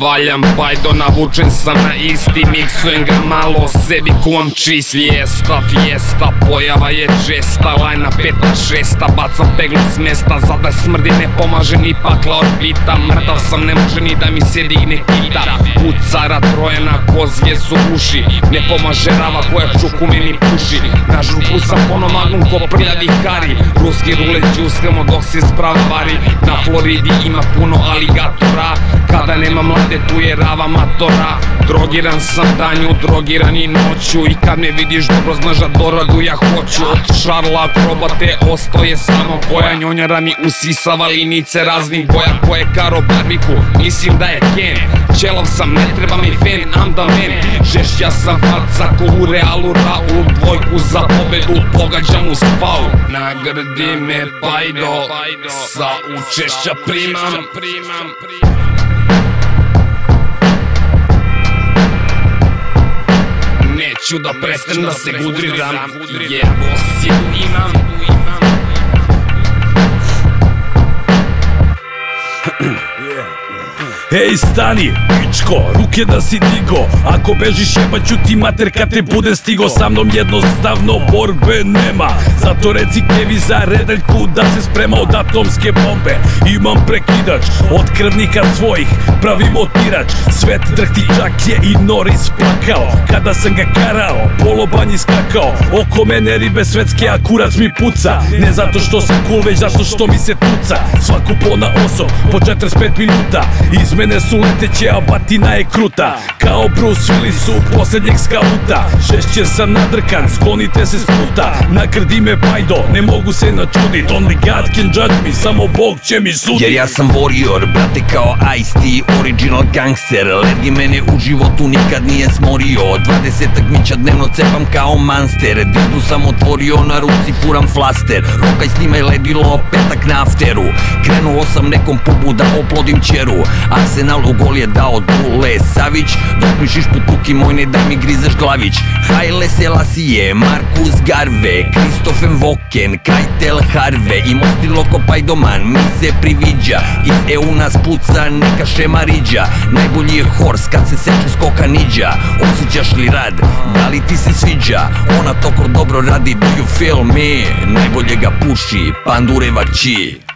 valjam pajdo, navučen sam na isti, miksujem ga malo o sebi kuvam čist. Fiesta, pojava je česta, lajna 5-6, bacam peglu s mesta, zada smrdi ne pomaže ni pakla od pita, mrtav sam ne može ni da mi se digne kita, pucara trojena kozvije su uši, ne pomaže rava koja čuku meni puši, na žurku sam ponomagnom ko prljavi kari, ruski rulet džuskamo dok se sprava vari, na Floridi ima puno aligatora, kada nema mlade tu je rava matora, drogiran sam danju, drogiran i noću, i kad me vidiš dobro znaš da doradu ja hoću, od Šarla akrobate ostoje samo koja njonjara mi usisava linice raznih boja, koje Karo Barbiku, mislim da je Ken, ćelav sam, ne treba mi fen, I'm the man, žešća sam farca ko u Realu, Raul, dvojku za pobedu, pogađam uz faul, nagradi me pajdo, sa učešća primam. Neću da prestanem da se gudriram, jer vosilu imam. Ej stani, pičko, ruke da si digo, ako bežiš jebaću ti mater kad te bude stigo, sa mnom jednostavno borbe nema, zato reci Kevi za redaljku da se sprema od atomske bombe, imam prekidač od krvnika svojih, pravim otirač, svet drhti čak je i Noris plakao, kada sam ga karao, polobanji skakao, oko mene ribe svetske a kurac mi puca, ne zato što sam cool već zato što mi se tuca, svaku pona oso, po 45 minuta, iz mene su leteće, a batina je kruta, kao Bruce Willis u poslednjeg skauta, šešće sam nadrkan, sklonite se s puta, nagrdi me pajdo, ne mogu se načudit, only God can judge me, samo Bog će mi sudit. Jer ja sam warrior, brate kao Ice-T, original gangster, Lergi mene u životu nikad nije smorio, 20 mića dnevno cepam kao monster, diznu sam otvorio, na ruci furam flaster, rokaj snimaj ledilo, petak na afteru, krenuo sam nekom pubu da oplodim ćeru, Arsenal u gol je dao Dule Savić, dok mi šišpu tuki moj ne da mi grizeš glavić, Haile Selassie, Markus Garve, Kristofen Voken, Kajtel Harve, imao stilo ko Pajdoman, mi se priviđa, iz EU nas puca neka šemariđa, najbolji je Horse kad se seče skoka niđa, osjećaš li rad, da li ti se sviđa, ona toko dobro radi, do you feel me, najbolje ga puši, Pandureva Ći.